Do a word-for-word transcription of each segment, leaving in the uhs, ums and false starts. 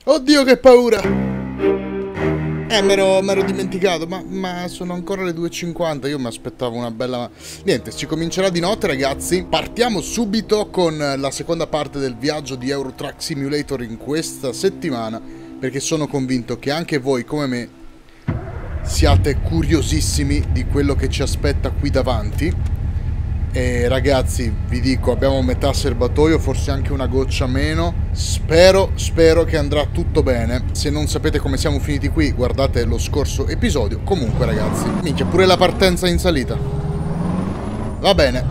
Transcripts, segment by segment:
Oddio, che paura! Eh, mi ero dimenticato, ma, ma sono ancora le due e cinquanta, io mi aspettavo una bella... Niente, si comincerà di notte, ragazzi. Partiamo subito con la seconda parte del viaggio di Euro Truck Simulator in questa settimana, perché sono convinto che anche voi, come me, siate curiosissimi di quello che ci aspetta qui davanti. E ragazzi, vi dico, abbiamo metà serbatoio, forse anche una goccia meno. Spero, spero che andrà tutto bene. Se non sapete come siamo finiti qui, guardate lo scorso episodio. Comunque ragazzi, minchia, pure la partenza in salita. Va bene.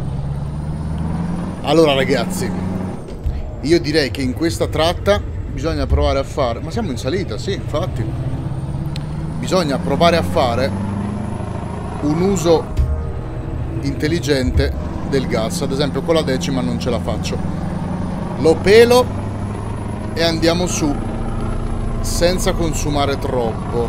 Allora ragazzi, io direi che in questa tratta bisogna provare a fare... Ma siamo in salita, sì, infatti. Bisogna provare a fare un uso intelligente del gas. Ad esempio con la decima non ce la faccio, lo pelo e andiamo su senza consumare troppo.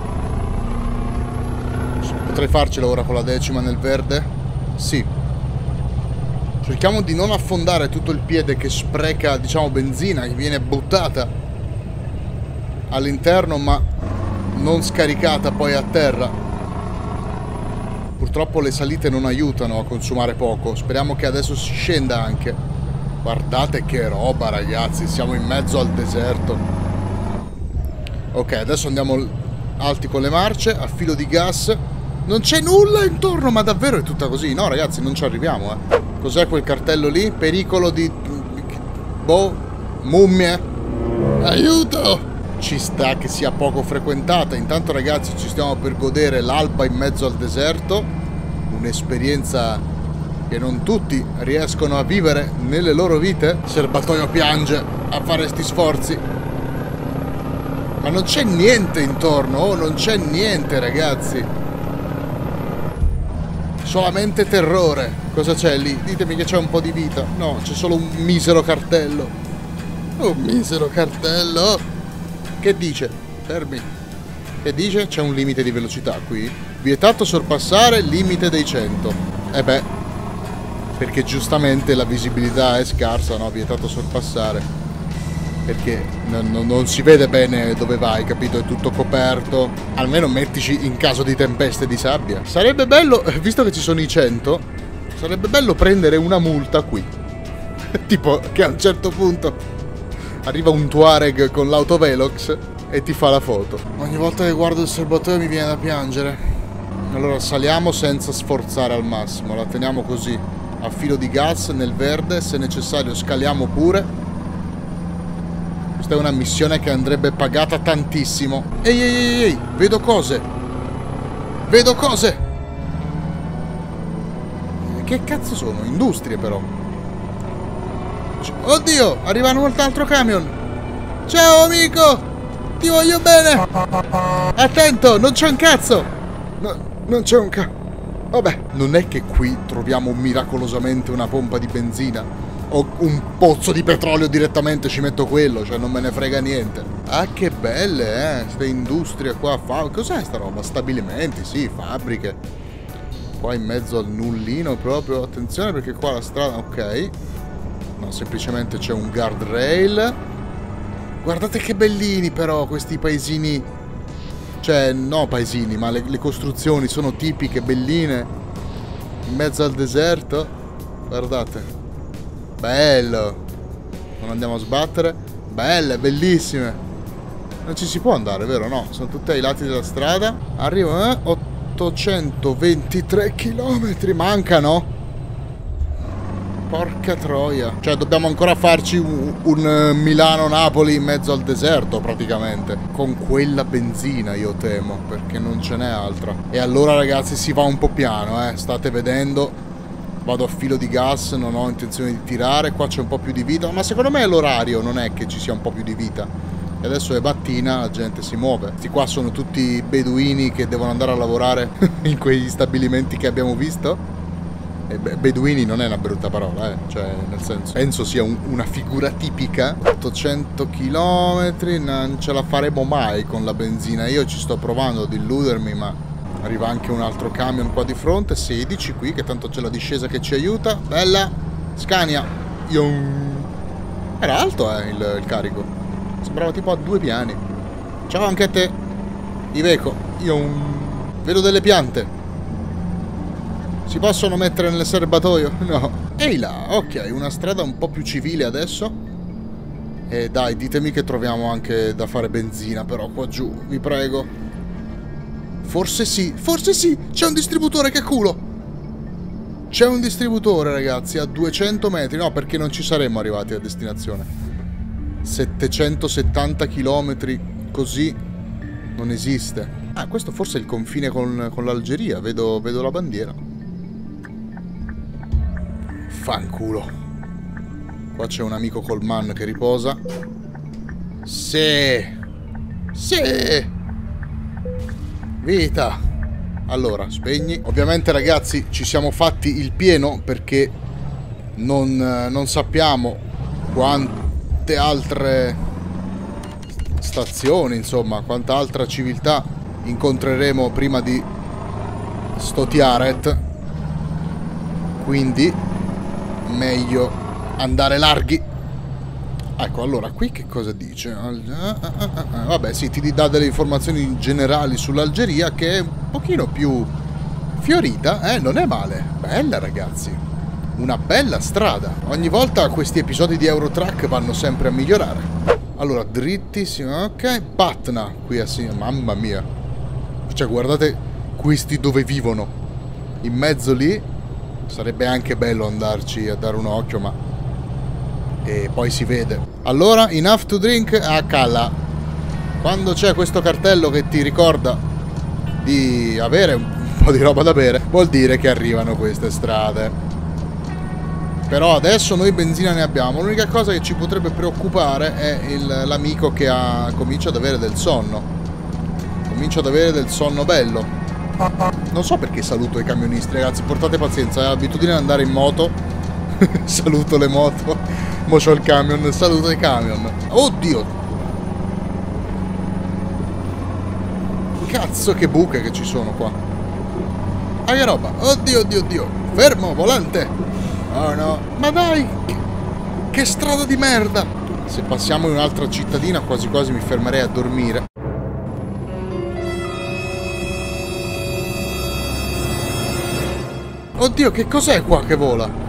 Potrei farcela ora con la decima nel verde? Sì. Cerchiamo di non affondare tutto il piede che spreca, diciamo, benzina che viene buttata all'interno ma non scaricata poi a terra. Purtroppo le salite non aiutano a consumare poco. Speriamo che adesso si scenda anche. Guardate che roba ragazzi, siamo in mezzo al deserto. Ok, adesso andiamo alti con le marce, a filo di gas. Non c'è nulla intorno, ma davvero è tutta così? No ragazzi, non ci arriviamo, eh. Cos'è quel cartello lì? Pericolo di... boh, mummie. Aiuto! Ci sta che sia poco frequentata. Intanto ragazzi ci stiamo per godere l'alba in mezzo al deserto, un'esperienza che non tutti riescono a vivere nelle loro vite. Serbatoio piange a fare sti sforzi, ma non c'è niente intorno. Oh, non c'è niente ragazzi, solamente terrore. Cosa c'è lì? Ditemi che c'è un po' di vita. No, c'è solo un misero cartello. Un misero cartello. Che dice? Fermi. Che dice? C'è un limite di velocità qui. Vietato sorpassare limite dei cento. Eh beh, perché giustamente la visibilità è scarsa, no? Vietato sorpassare. Perché non, non, non si vede bene dove vai, capito? È tutto coperto. Almeno mettici in caso di tempeste di sabbia. Sarebbe bello, visto che ci sono i cento, sarebbe bello prendere una multa qui. Tipo che a un certo punto arriva un Tuareg con l'autovelox e ti fa la foto. Ogni volta che guardo il serbatoio mi viene da piangere. Allora saliamo senza sforzare al massimo, la teniamo così, a filo di gas nel verde, se necessario scaliamo pure. Questa è una missione che andrebbe pagata tantissimo. Ehi ehi ehi ehi, vedo cose. Vedo cose. Che cazzo sono? Industrie però. Oddio, arriva un altro camion. Ciao amico, ti voglio bene. Attento, non c'è un cazzo. No, non c'è un ca... Vabbè, non è che qui troviamo miracolosamente una pompa di benzina o un pozzo di petrolio direttamente, ci metto quello, cioè non me ne frega niente. Ah, che belle, eh, ste industrie qua. Fa... Cos'è sta roba? Stabilimenti, sì, fabbriche. Qua in mezzo al nullino proprio. Attenzione perché qua la strada... Ok. No, semplicemente c'è un guardrail. Guardate che bellini però questi paesini. Cioè, no paesini, ma le, le costruzioni sono tipiche, belline. In mezzo al deserto. Guardate. Bello. Non andiamo a sbattere. Belle, bellissime. Non ci si può andare, vero? No, sono tutte ai lati della strada. Arrivo, eh? ottocentoventitré chilometri. Mancano. Porca troia. Cioè dobbiamo ancora farci un, un Milano-Napoli in mezzo al deserto praticamente. Con quella benzina io temo, perché non ce n'è altra. E allora ragazzi si va un po' piano, eh. State vedendo. Vado a filo di gas, non ho intenzione di tirare. Qua c'è un po' più di vita. Ma secondo me è l'orario, non è che ci sia un po' più di vita. E adesso è mattina, la gente si muove. Questi qua sono tutti beduini che devono andare a lavorare in quegli stabilimenti che abbiamo visto. E beduini non è una brutta parola, eh. Cioè, nel senso, penso sia un, una figura tipica. ottocento chilometri, non ce la faremo mai con la benzina. Io ci sto provando ad illudermi, ma arriva anche un altro camion qua di fronte. sedici qui, che tanto c'è la discesa che ci aiuta. Bella. Scania. Io... Era alto, eh, il, il carico. Sembrava tipo a due piani. Ciao anche a te. Iveco, io un... vedo delle piante. Si possono mettere nel serbatoio? No. Ehi là, ok, una strada un po' più civile adesso. E dai, ditemi che troviamo anche da fare benzina però qua giù, vi prego. Forse sì, forse sì, c'è un distributore, che culo. C'è un distributore, ragazzi, a duecento metri. No, perché non ci saremmo arrivati a destinazione. settecentosettanta chilometri, così non esiste. Ah, questo forse è il confine con, con l'Algeria, vedo, vedo la bandiera. Fanculo. Qua c'è un amico col man che riposa. Sì. Sì. Vita. Allora, spegni. Ovviamente, ragazzi, ci siamo fatti il pieno perché non, non sappiamo quante altre stazioni, insomma, quanta altra civiltà incontreremo prima di sto Tiaret. Quindi meglio andare larghi. Ecco, allora, qui che cosa dice? Vabbè, sì, ti dà delle informazioni generali sull'Algeria, che è un pochino più fiorita, eh, non è male. Bella, ragazzi. Una bella strada. Ogni volta questi episodi di Eurotrack vanno sempre a migliorare. Allora, drittissimo, ok. Patna, qui a sinistra, mamma mia. Cioè, guardate questi dove vivono. In mezzo lì. Sarebbe anche bello andarci a dare un occhio, ma... E poi si vede. Allora, enough to drink a Calla. Quando c'è questo cartello che ti ricorda di avere un po' di roba da bere, vuol dire che arrivano queste strade. Però adesso noi benzina ne abbiamo. L'unica cosa che ci potrebbe preoccupare è l'amico che ha, comincia ad avere del sonno. Comincia ad avere del sonno bello. Non so perché saluto i camionisti, ragazzi. Portate pazienza, è abitudine ad andare in moto. Saluto le moto. Mo c'ho il camion, saluto i camion. Oddio! Cazzo che buche che ci sono qua. Ah, che roba. Oddio, oddio, oddio. Fermo, volante. Oh no. Ma dai, che, che strada di merda. Se passiamo in un'altra cittadina quasi quasi mi fermerei a dormire. Oddio, che cos'è qua che vola?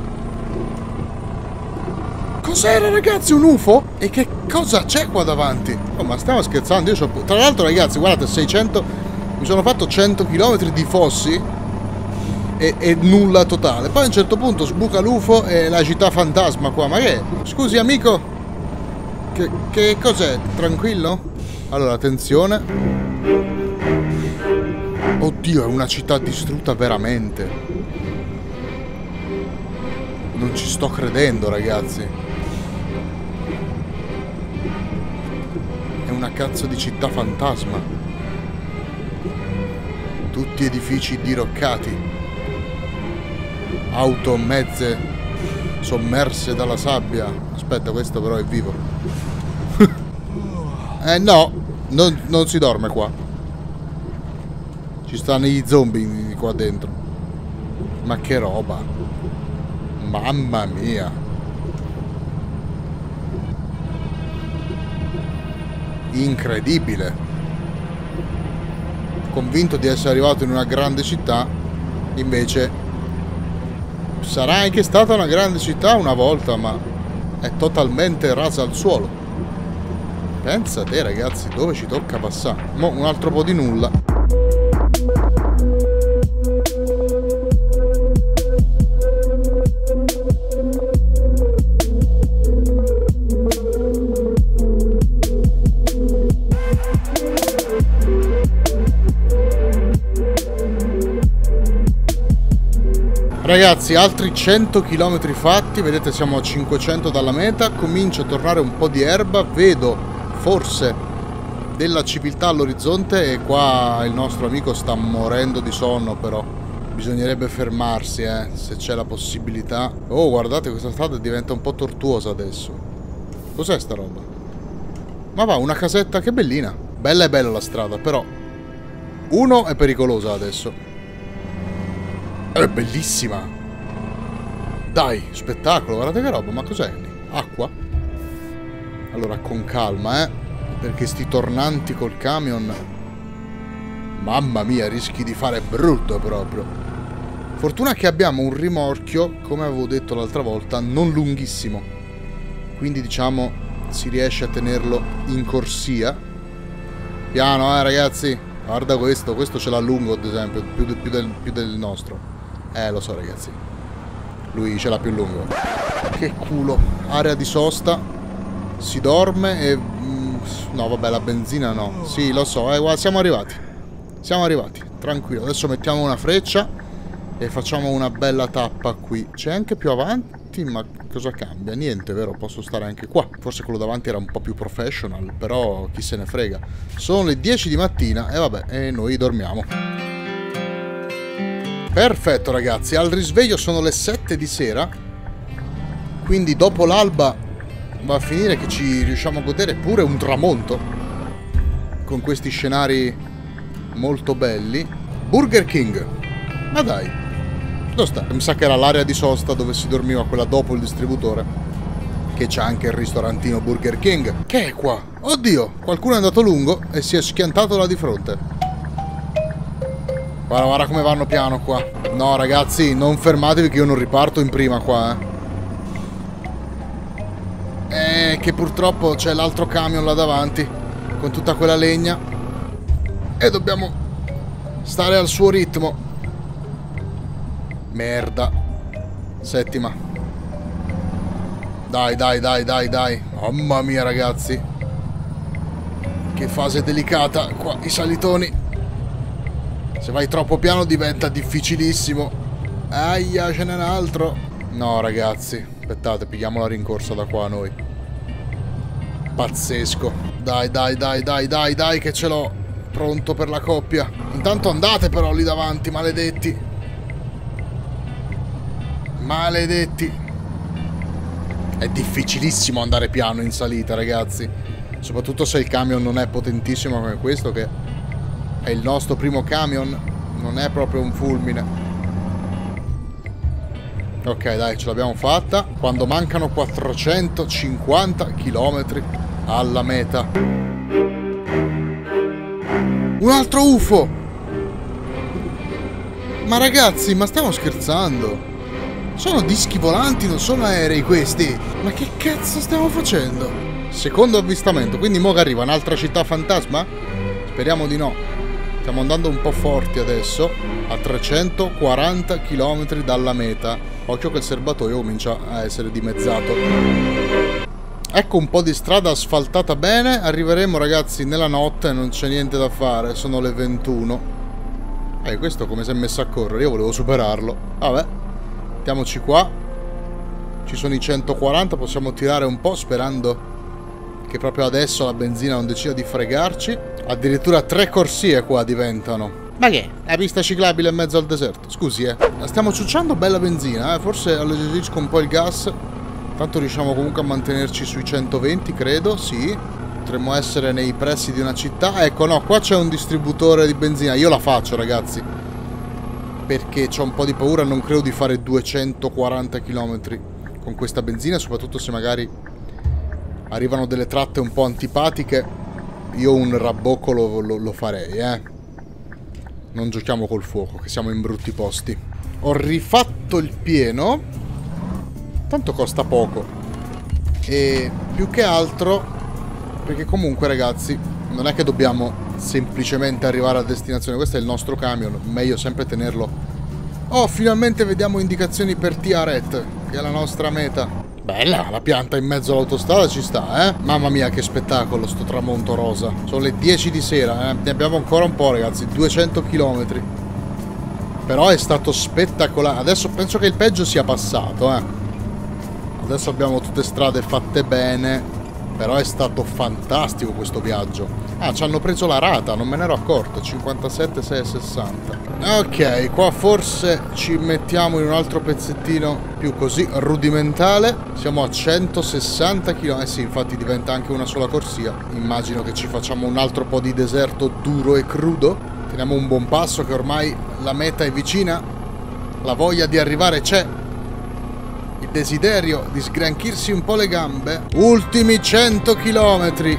Cos'era, ragazzi? Un U F O? E che cosa c'è qua davanti? Oh, ma stiamo scherzando? Io c'ho... Tra l'altro, ragazzi, guardate, seicento... Mi sono fatto cento chilometri di fossi e, e nulla totale. Poi a un certo punto sbuca l'U F O e la città fantasma qua. Ma che? Scusi, amico? Che, che cos'è? Tranquillo? Allora, attenzione. Oddio, è una città distrutta veramente. Non ci sto credendo, ragazzi. È una cazzo di città fantasma. Tutti edifici diroccati. Auto, mezze sommerse dalla sabbia. Aspetta, questo però è vivo. Eh no, non, non si dorme qua. Ci stanno gli zombie qua dentro. Ma che roba. Mamma mia. Incredibile. Convinto di essere arrivato in una grande città, invece sarà anche stata una grande città una volta, ma è totalmente rasa al suolo. Pensa te, ragazzi, dove ci tocca passare. Mo' un altro po' di nulla. Ragazzi, altri cento chilometri fatti, vedete siamo a cinquecento dalla meta, comincia a tornare un po' di erba, vedo forse della civiltà all'orizzonte e qua il nostro amico sta morendo di sonno, però bisognerebbe fermarsi, eh, se c'è la possibilità. Oh, guardate, questa strada diventa un po' tortuosa adesso. Cos'è sta roba? Ma va, una casetta, che bellina. Bella e bella la strada, però uno è pericolosa adesso. È bellissima. Dai, spettacolo, guardate che roba, ma cos'è? Acqua? Allora, con calma, eh. Perché sti tornanti col camion... Mamma mia, rischi di fare brutto proprio. Fortuna che abbiamo un rimorchio, come avevo detto l'altra volta, non lunghissimo. Quindi, diciamo, si riesce a tenerlo in corsia. Piano, eh, ragazzi. Guarda questo, questo ce l'ha lungo, ad esempio, più, de più, del, più del nostro. Eh, lo so, ragazzi. Lui ce l'ha più lungo. Che culo. Area di sosta. Si dorme e... No, vabbè, la benzina no. Sì, lo so, eh, guarda, siamo arrivati. Siamo arrivati, tranquillo. Adesso mettiamo una freccia e facciamo una bella tappa qui. C'è anche più avanti, ma cosa cambia? Niente, vero? Posso stare anche qua. Forse quello davanti era un po' più professional, però chi se ne frega. Sono le dieci di mattina e vabbè, e noi dormiamo. Perfetto, ragazzi. Al risveglio sono le sette di sera. Quindi dopo l'alba va a finire che ci riusciamo a godere pure un tramonto con questi scenari molto belli. Burger King, ma dai, dove sta? Mi sa che era l'area di sosta dove si dormiva, quella dopo il distributore, che c'è anche il ristorantino Burger King. Che è qua? Oddio, qualcuno è andato lungo e si è schiantato là di fronte. Guarda, guarda come vanno piano qua. No, ragazzi, non fermatevi che io non riparto in prima qua, eh Eh, che purtroppo c'è l'altro camion là davanti con tutta quella legna e dobbiamo stare al suo ritmo. Merda. Settima. Dai, dai, dai, dai, dai. Mamma mia, ragazzi. Che fase delicata qua, i salitoni. Se vai troppo piano diventa difficilissimo. Aia, ce n'è un altro. No, ragazzi. Aspettate, pigliamo la rincorsa da qua noi. Pazzesco. Dai, dai, dai, dai, dai, dai, che ce l'ho. Pronto per la coppia. Intanto andate però lì davanti, maledetti. Maledetti. È difficilissimo andare piano in salita, ragazzi. Soprattutto se il camion non è potentissimo come questo, che è il nostro primo camion. Non è proprio un fulmine. Ok, dai, ce l'abbiamo fatta. Quando mancano quattrocentocinquanta chilometri alla meta. Un altro U F O! Ma ragazzi, ma stiamo scherzando? Sono dischi volanti, non sono aerei questi. Ma che cazzo stiamo facendo? Secondo avvistamento, quindi mo che arriva un'altra città fantasma? Speriamo di no. Stiamo andando un po' forti adesso. A trecentoquaranta chilometri dalla meta. Occhio che il serbatoio comincia a essere dimezzato. Ecco un po' di strada asfaltata bene. Arriveremo, ragazzi, nella notte. Non c'è niente da fare. Sono le ventuno. Eh, questo come si è messo a correre. Io volevo superarlo. Vabbè. Mettiamoci qua. Ci sono i centoquaranta. Possiamo tirare un po', sperando che proprio adesso la benzina non decida di fregarci. Addirittura tre corsie qua diventano. Ma che? La pista ciclabile in mezzo al deserto. Scusi, eh. Stiamo ciucciando bella benzina, eh. Forse alleggerisco un po' il gas. Tanto riusciamo comunque a mantenerci sui centoventi, credo. Sì. Potremmo essere nei pressi di una città. Ecco, no, qua c'è un distributore di benzina. Io la faccio, ragazzi. Perché c'ho un po' di paura. Non credo di fare duecentoquaranta chilometri con questa benzina. Soprattutto se magari arrivano delle tratte un po' antipatiche. Io un rabbocco lo, lo, lo farei, eh. Non giochiamo col fuoco, che siamo in brutti posti. Ho rifatto il pieno. Tanto costa poco. E più che altro, perché comunque, ragazzi, non è che dobbiamo semplicemente arrivare a destinazione. Questo è il nostro camion. Meglio sempre tenerlo. Oh, finalmente vediamo indicazioni per Tiaret, che è la nostra meta. Bella, la pianta in mezzo all'autostrada ci sta, eh? Mamma mia, che spettacolo, sto tramonto rosa. Sono le dieci di sera, eh? Ne abbiamo ancora un po', ragazzi, duecento chilometri. Però è stato spettacolare. Adesso penso che il peggio sia passato, eh? Adesso abbiamo tutte strade fatte bene. Però è stato fantastico questo viaggio. Ah, ci hanno preso la rata, non me ne ero accorto. cinquantasette sei sessanta. Ok, qua forse ci mettiamo in un altro pezzettino più così rudimentale. Siamo a centosessanta chilometri. Eh sì, infatti diventa anche una sola corsia. Immagino che ci facciamo un altro po' di deserto duro e crudo. Teniamo un buon passo, che ormai la meta è vicina. La voglia di arrivare c'è. Il desiderio di sgranchirsi un po' le gambe. Ultimi cento chilometri.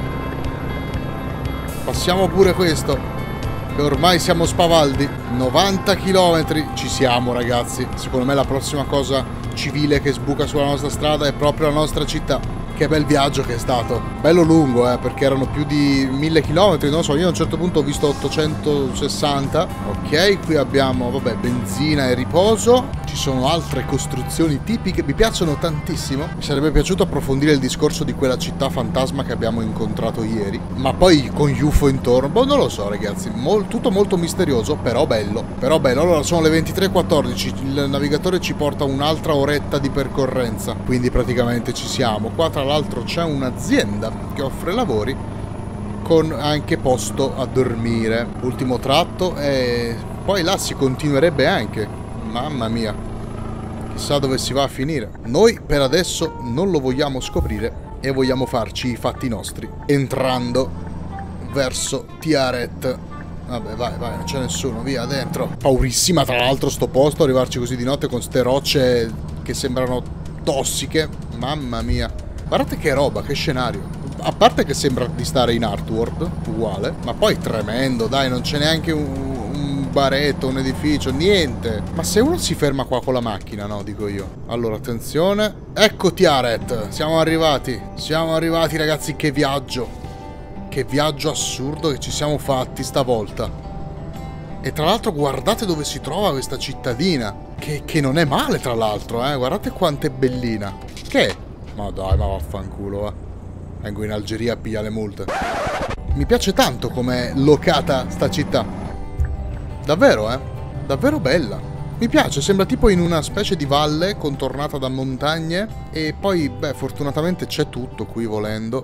Passiamo pure questo, che ormai siamo spavaldi. novanta chilometri. Ci siamo, ragazzi. Secondo me la prossima cosa civile che sbuca sulla nostra strada è proprio la nostra città. Che bel viaggio che è stato. Bello lungo, eh, perché erano più di mille chilometri, non so, io a un certo punto ho visto ottocentosessanta. Ok, qui abbiamo, vabbè, benzina e riposo. Ci sono altre costruzioni tipiche, mi piacciono tantissimo. Mi sarebbe piaciuto approfondire il discorso di quella città fantasma che abbiamo incontrato ieri. Ma poi con U F O intorno, boh, non lo so, ragazzi. Mol, tutto molto misterioso, però bello. Però bello. Allora, sono le ventitré e quattordici, il navigatore ci porta un'altra oretta di percorrenza. Quindi praticamente ci siamo. Qua tra l'altro c'è un'azienda che offre lavori con anche posto a dormire. Ultimo tratto e poi là si continuerebbe anche. Mamma mia, chissà dove si va a finire. Noi per adesso non lo vogliamo scoprire e vogliamo farci i fatti nostri entrando verso Tiaret. Vabbè, vai, vai, non c'è nessuno, via, dentro. Paurissima tra l'altro sto posto, arrivarci così di notte con ste rocce che sembrano tossiche. Mamma mia, guardate che roba, che scenario. A parte che sembra di stare in Artworld, uguale, ma poi tremendo, dai, non c'è neanche un, un baretto, un edificio, niente. Ma se uno si ferma qua con la macchina, no, dico io. Allora, attenzione. Ecco Tiaret, siamo arrivati. Siamo arrivati, ragazzi, che viaggio. Che viaggio assurdo che ci siamo fatti stavolta. E tra l'altro guardate dove si trova questa cittadina. Che, che non è male, tra l'altro, eh. Guardate quanto è bellina. Che? Ma dai, ma vaffanculo, va. Vengo in Algeria a pigliare le multe. Mi piace tanto com'è locata sta città. Davvero, eh? Davvero bella. Mi piace, sembra tipo in una specie di valle contornata da montagne. E poi, beh, fortunatamente c'è tutto qui volendo.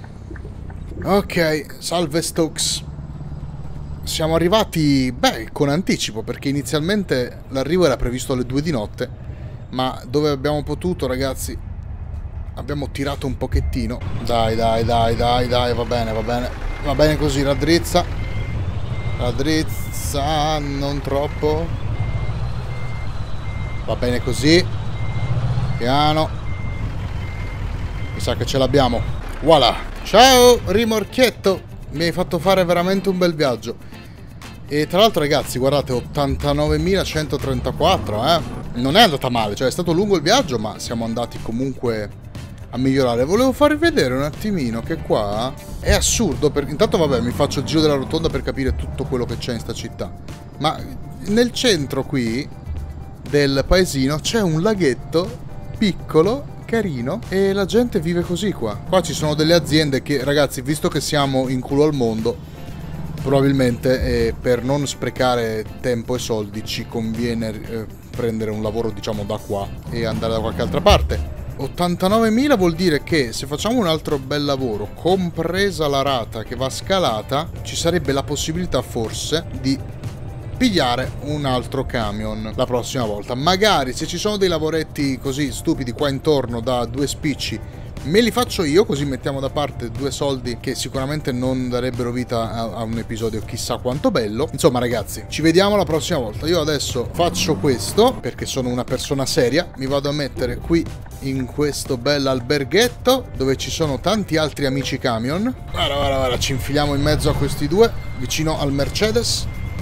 Ok, salve Stokes. Siamo arrivati, beh, con anticipo, perché inizialmente l'arrivo era previsto alle due di notte. Ma dove abbiamo potuto, ragazzi, abbiamo tirato un pochettino. Dai, dai, dai, dai, dai, va bene, va bene. Va bene così, raddrizza. Raddrizza, non troppo. Va bene così. Piano. Mi sa che ce l'abbiamo. Voilà. Ciao, rimorchietto. Mi hai fatto fare veramente un bel viaggio. E tra l'altro, ragazzi, guardate, ottantanovemilacentotrentaquattro, eh. Non è andata male, cioè è stato lungo il viaggio, ma siamo andati comunque a migliorare. Volevo farvi vedere un attimino che qua è assurdo, perché intanto vabbè mi faccio il giro della rotonda per capire tutto quello che c'è in sta città. Ma nel centro qui del paesino c'è un laghetto piccolo, carino, e la gente vive così qua. Qua ci sono delle aziende che, ragazzi, visto che siamo in culo al mondo, probabilmente eh, per non sprecare tempo e soldi ci conviene eh, prendere un lavoro, diciamo, da qua e andare da qualche altra parte. ottantanovemila vuol dire che se facciamo un altro bel lavoro, compresa la rata che va scalata, ci sarebbe la possibilità forse di pigliare un altro camion la prossima volta. Magari se ci sono dei lavoretti così stupidi qua intorno da due spicci, me li faccio io, così mettiamo da parte due soldi che sicuramente non darebbero vita a, a un episodio chissà quanto bello. Insomma, ragazzi, ci vediamo la prossima volta. Io adesso faccio questo perché sono una persona seria. Mi vado a mettere qui in questo bel alberghetto dove ci sono tanti altri amici camion. Guarda, guarda, guarda, ci infiliamo in mezzo a questi due, vicino al Mercedes.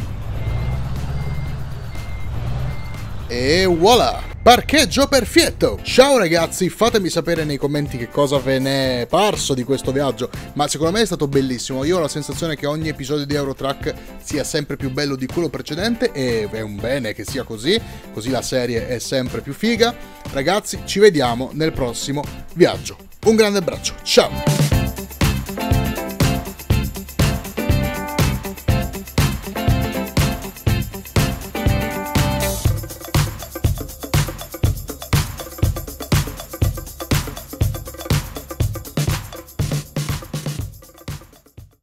E voilà! Parcheggio perfetto! Ciao ragazzi, fatemi sapere nei commenti che cosa ve ne è parso di questo viaggio, ma secondo me è stato bellissimo. Io ho la sensazione che ogni episodio di Eurotrack sia sempre più bello di quello precedente e è un bene che sia così, così la serie è sempre più figa. Ragazzi, ci vediamo nel prossimo viaggio. Un grande abbraccio, ciao!